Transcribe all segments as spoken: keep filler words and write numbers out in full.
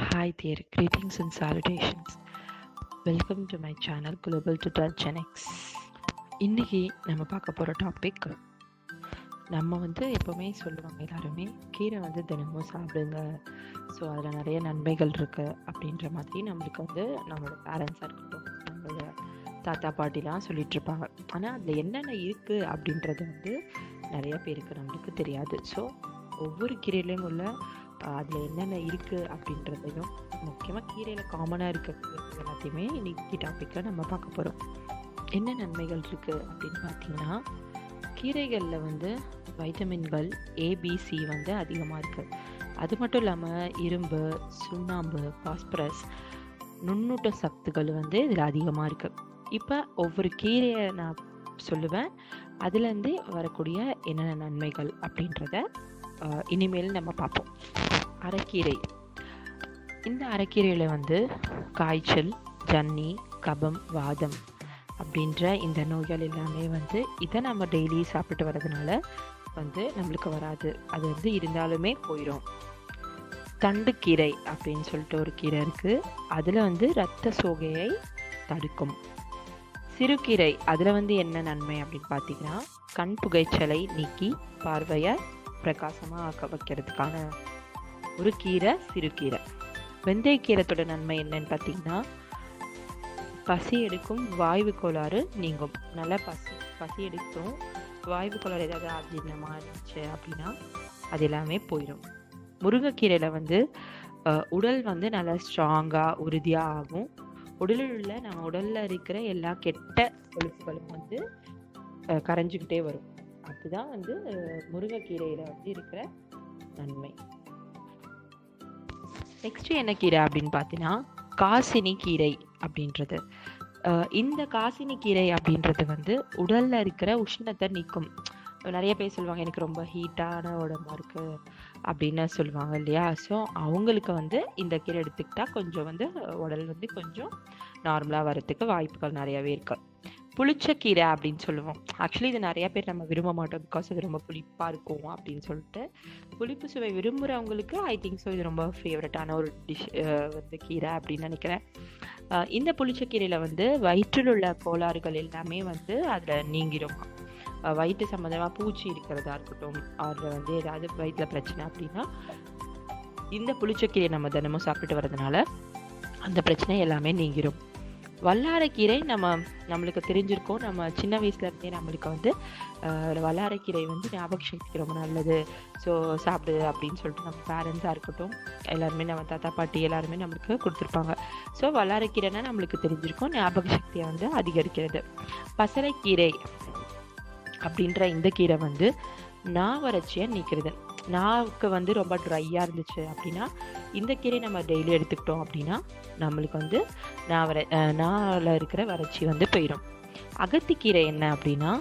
Hi there, greetings and salutations. Welcome to my channel Global Tutor Gen X. இன்னைக்கு நம்ம பார்க்க போகிற topic, நம்ம வந்து எப்போவுமே சொல்லுவாங்க எல்லாருமே கீரை வந்து தினமும் சாப்பிடுங்க, ஸோ அதில் நிறைய நன்மைகள் இருக்குது அப்படின்ற மாதிரி நம்மளுக்கு வந்து நம்மளோட பேரண்ட்ஸாக இருக்கட்டும், நம்மளோட தாத்தா பாட்டிலாம் சொல்லிகிட்ருப்பாங்க. ஆனால் அதில் என்னென்ன இருக்குது அப்படின்றது வந்து நிறைய பேருக்கு நம்மளுக்கு தெரியாது. ஸோ ஒவ்வொரு கீரையிலையும் உள்ள அதில் என்னென்ன இருக்குது அப்படின்றதையும், முக்கியமாக கீரையில் காமனாக இருக்கிறது எல்லாத்தையுமே இன்னைக்கு டாப்பிக்கில் நம்ம பார்க்க போகிறோம். என்ன நன்மைகள் இருக்குது அப்படின்னு பார்த்தீங்கன்னா, கீரைகளில் வந்து வைட்டமின்கள் ஏபிசி வந்து அதிகமாக இருக்குது. அது மட்டும் இல்லாமல் இரும்பு, சுண்ணாம்பு, பாஸ்பரஸ், நுண்ணூட்ட சத்துக்கள் வந்து இதில் அதிகமாக இருக்குது. இப்போ ஒவ்வொரு கீரையை நான் சொல்லுவேன், அதுலேருந்து வரக்கூடிய என்னென்ன நன்மைகள் அப்படின்றத இனிமேல் நம்ம பார்ப்போம். அரைக்கீரை. இந்த அரைக்கீரையில் வந்து காய்ச்சல், ஜன்னி, கபம், வாதம் அப்படின்ற இந்த நோய்கள் எல்லாமே வந்து இதை நம்ம டெய்லி சாப்பிட்டு வர்றதுனால வந்து நம்மளுக்கு வராது. அது வந்து இருந்தாலுமே போயிடும். தண்டுக்கீரை அப்படின்னு சொல்லிட்டு ஒரு கீரை இருக்குது, அதில் வந்து இரத்த சோகையை தடுக்கும். சிறுகீரை, அதில் வந்து என்ன நன்மை அப்படின்னு பார்த்தீங்கன்னா, கண் புகைச்சலை நீக்கி பார்வையை பிரகாசமாக ஆக்க வைக்கிறதுக்கான ஒரு கீரை சிறுகீரை. வெந்தயக்கீரத்தோட நன்மை என்னன்னு பார்த்தீங்கன்னா, பசி எடுக்கும், வாய்வு கோளாறு நீங்கும். நல்லா பசி பசி எடுக்கும், வாய்வு கோளாறு ஏதாவது அஜீரணமாக இருந்துச்சு அப்படின்னா அது எல்லாமே போயிடும். முருங்கைக்கீரையில் வந்து உடல் வந்து நல்லா ஸ்ட்ராங்காக உறுதியாக ஆகும். உடலில் உள்ள நம்ம உடலில் இருக்கிற எல்லா கெட்ட கொழுப்புகளும் வந்து கரைஞ்சிக்கிட்டே வரும். அதுதான் வந்து முருங்கைக்கீரையில் வந்து இருக்கிற நன்மை. நெக்ஸ்ட் என்ன கீரை அப்படின்னு பார்த்தீங்கன்னா, காசினி கீரை அப்படின்றது. இந்த காசினி கீரை அப்படின்றது வந்து உடலில் இருக்கிற உஷ்ணத்தை நீக்கும். நிறைய பேர் சொல்லுவாங்க, எனக்கு ரொம்ப ஹீட்டான உடம்பா இருக்கு அப்படின்னு சொல்லுவாங்க இல்லையா. ஸோ அவங்களுக்கு வந்து இந்த கீரை எடுத்துக்கிட்டா கொஞ்சம் வந்து உடல் வந்து கொஞ்சம் நார்மலாக வரத்துக்கு வாய்ப்புகள் நிறையவே இருக்கு. புளிச்சக்கீரை அப்படின்னு சொல்லுவோம். ஆக்சுவலி இது நிறைய பேர் நம்ம விரும்ப மாட்டோம், பிகாஸ் இது ரொம்ப புளிப்பாக இருக்கும் அப்படின்னு சொல்லிட்டு. புளிப்பு சுவை விரும்புகிறவங்களுக்கு ஐ திங்க் ஸோ இது ரொம்ப ஃபேவரட்டான ஒரு டிஷ் வந்து கீரை அப்படின்னு நினைக்கிறேன். இந்த புளிச்சக்கீரையில் வந்து வயிற்றில் உள்ள கோளாறுகள் எல்லாமே வந்து அதில் நீங்கிடும். வயிற்று சம்மந்தமாக பூச்சி இருக்கிறதா இருக்கட்டும், அதில் வந்து ஏதாவது வயிற்றில் பிரச்சனை அப்படின்னா இந்த புளிச்சக்கீரை நம்ம தினமும் சாப்பிட்டு வர்றதுனால அந்த பிரச்சனை எல்லாமே நீங்கிடும். வல்லாரைக்கீரை நம்ம நம்மளுக்கு தெரிஞ்சிருக்கோம், நம்ம சின்ன வயசுல இருந்தே நம்மளுக்கு வந்து வல்லாரைக்கீரை வந்து ஞாபக சக்திக்கு ரொம்ப நல்லது, ஸோ சாப்பிடு அப்படின்னு சொல்லிட்டு நம்ம பேரண்ட்ஸாக இருக்கட்டும் எல்லாருமே, நம்ம தாத்தா பாட்டி எல்லாருமே நம்மளுக்கு கொடுத்துருப்பாங்க. ஸோ வல்லாரைக்கீரைனா நம்மளுக்கு தெரிஞ்சிருக்கோம், ஞாபக சக்தியை வந்து அதிகரிக்கிறது. பசலைக்கீரை அப்படின்ற இந்த கீரை வந்து நாவறட்சியை நீக்கிறது. நாவுக்கு வந்து ரொம்ப ட்ரையாக இருந்துச்சு அப்படின்னா இந்த கீரை நம்ம டெய்லி எடுத்துக்கிட்டோம் அப்படின்னா நம்மளுக்கு வந்து நாவர நாவில் இருக்கிற வறட்சி வந்து போயிடும். அகத்திக்கீரை என்ன அப்படின்னா,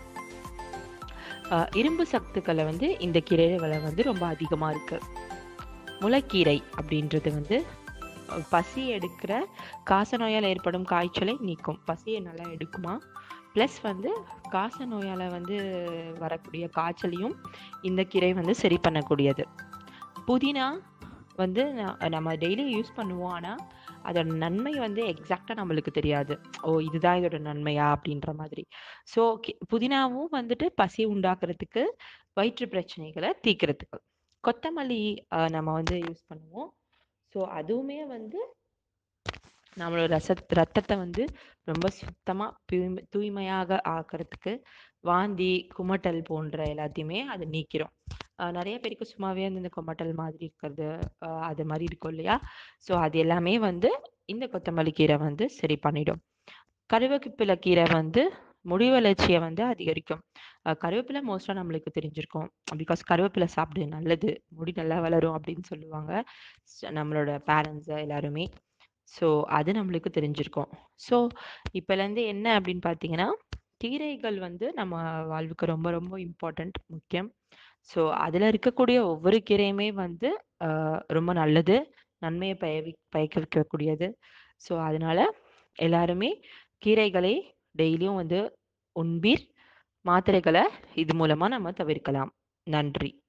இரும்பு சத்துக்களை வந்து இந்த கீரைகளை வந்து ரொம்ப அதிகமாக இருக்கு. முளைக்கீரை அப்படின்றது வந்து பசி எடுக்கிற காச நோயால் ஏற்படும் காய்ச்சலை நீக்கும். பசியை நல்லா எடுக்குமா, ப்ளஸ் வந்து காச நோயால் வந்து வரக்கூடிய காய்ச்சலையும் இந்த கீரை வந்து சரி பண்ணக்கூடியது. புதினா வந்து நம்ம டெய்லி யூஸ் பண்ணுவோம், ஆனால் அதோட நன்மை வந்து எக்ஸாக்டாக நம்மளுக்கு தெரியாது. ஓ இதுதான் இதோட நன்மையா அப்படின்ற மாதிரி. ஸோ புதினாவும் வந்துட்டு பசி உண்டாக்குறதுக்கு, வயிற்று பிரச்சனைகளை தீர்க்கிறதுக்கு. கொத்தமல்லி நம்ம வந்து யூஸ் பண்ணுவோம். ஸோ அதுவுமே வந்து நம்மளோட ரச ரத்தத்தை வந்து ரொம்ப சுத்தமாக தூய்மை தூய்மையாக ஆக்கிறதுக்கு, வாந்தி குமட்டல் போன்ற எல்லாத்தையுமே அது நீக்கிறோம். நிறைய பேருக்கு சும்மாவே வந்து இந்த குமட்டல் மாதிரி இருக்கிறது அது மாதிரி இருக்கும் இல்லையா. ஸோ அது எல்லாமே வந்து இந்த கொத்தமல்லி கீரை வந்து சரி பண்ணிடும். கருவேப்பிலை கீரை வந்து முடி வளர்ச்சியை வந்து அதிகரிக்கும். கருவேப்பிலை மோஸ்ட்டாக நம்மளுக்கு தெரிஞ்சிருக்கும், பிகாஸ் கருவேப்பிலை சாப்பிடு நல்லது, முடி நல்லா வளரும் அப்படின்னு சொல்லுவாங்க நம்மளோட பேரண்ட்ஸ் எல்லாருமே. ஸோ அது நம்மளுக்கு தெரிஞ்சிருக்கும். ஸோ இப்போலேருந்து என்ன அப்படின்னு பார்த்தீங்கன்னா, கீரைகள் வந்து நம்ம வாழ்வுக்கு ரொம்ப ரொம்ப இம்பார்ட்டண்ட், முக்கியம். ஸோ அதில் இருக்கக்கூடிய ஒவ்வொரு கீரையுமே வந்து ரொம்ப நல்லது, நன்மையை பயவி பயக்க வைக்கக்கூடியது. ஸோ அதனால எல்லாருமே கீரைகளை டெய்லியும் வந்து உண்பீர். மாத்திரைகளை இது மூலமாக நம்ம தவிர்க்கலாம். நன்றி.